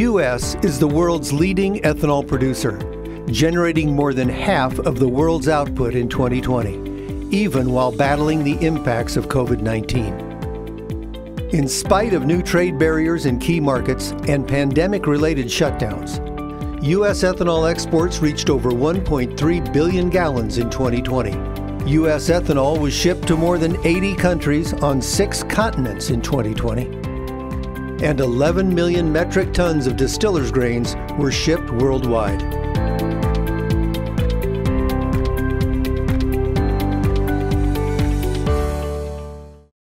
U.S. is the world's leading ethanol producer, generating more than half of the world's output in 2020, even while battling the impacts of COVID-19. In spite of new trade barriers in key markets and pandemic-related shutdowns, U.S. ethanol exports reached over 1.3 billion gallons in 2020. U.S. ethanol was shipped to more than 80 countries on 6 continents in 2020. And 11 million metric tons of distillers' grains were shipped worldwide.